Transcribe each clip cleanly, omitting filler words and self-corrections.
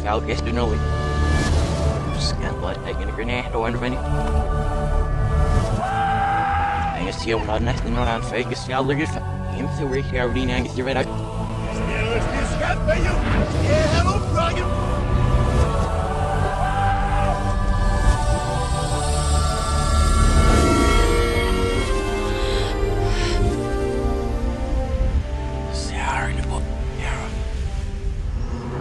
out guess no way. Scan blood taking a grenade or anything. I guess you're not nothing on fake is y'all look at him to work here already now get you right out. Hello, Brian.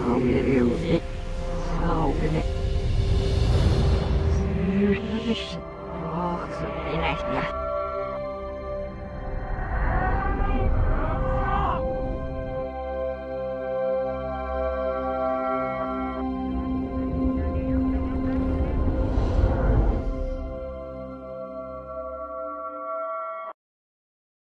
So,